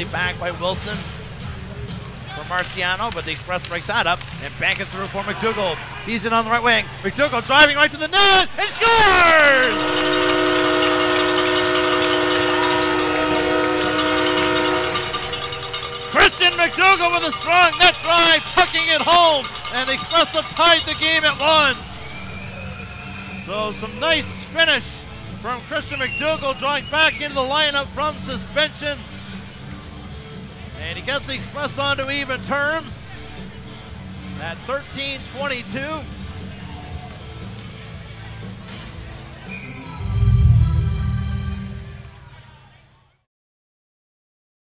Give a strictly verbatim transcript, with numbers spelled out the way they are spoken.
Nicely back by Wilson for Marciano, but the Express break that up and bank it through for MacDougall. He's in on the right wing. MacDougall driving right to the net and scores! Christian MacDougall with a strong net drive, tucking it home, and the Express have tied the game at one. So some nice finish from Christian MacDougall, drawing back into the lineup from suspension. And he gets the Express onto even terms at thirteen twenty-two.